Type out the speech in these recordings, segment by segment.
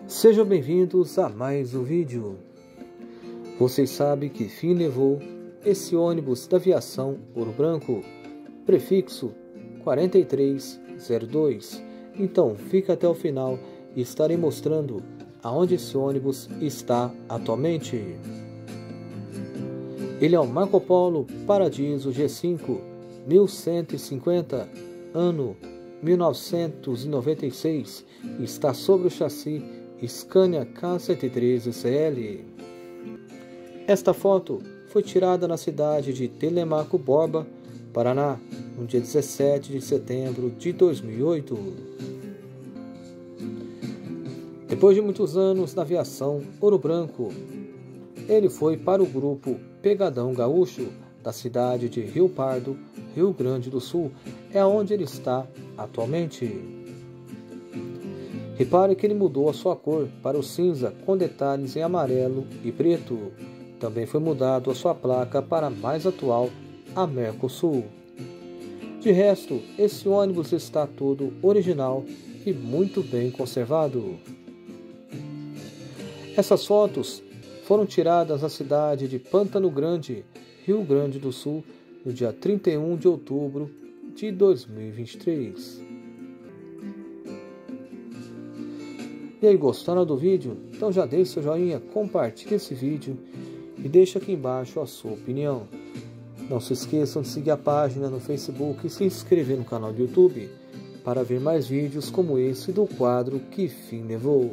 Sejam bem-vindos a mais um vídeo. Vocês sabem que fim levou esse ônibus da aviação Ouro Branco, prefixo 4302. Então fica até o final e estarei mostrando aonde esse ônibus está atualmente. Ele é um Marco Polo Paradiso G5 1150, ano 1996, e está sobre o chassi Scania K113CL. Esta foto foi tirada na cidade de Telemaco Borba, Paraná, no dia 17 de setembro de 2008. Depois de muitos anos na aviação Ouro Branco, ele foi para o grupo Pegadão Gaúcho, da cidade de Rio Pardo, Rio Grande do Sul, é onde ele está atualmente. Repare que ele mudou a sua cor para o cinza com detalhes em amarelo e preto. Também foi mudado a sua placa para a mais atual, a Mercosul. De resto, esse ônibus está todo original e muito bem conservado. Essas fotos foram tiradas na cidade de Pantano Grande, Rio Grande do Sul, no dia 31 de outubro de 2023. E aí, gostaram do vídeo? Então já deixe seu joinha, compartilhe esse vídeo e deixe aqui embaixo a sua opinião. Não se esqueçam de seguir a página no Facebook e se inscrever no canal do YouTube para ver mais vídeos como esse do quadro Que Fim Levou.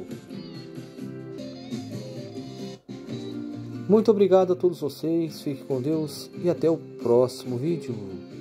Muito obrigado a todos vocês, fiquem com Deus e até o próximo vídeo.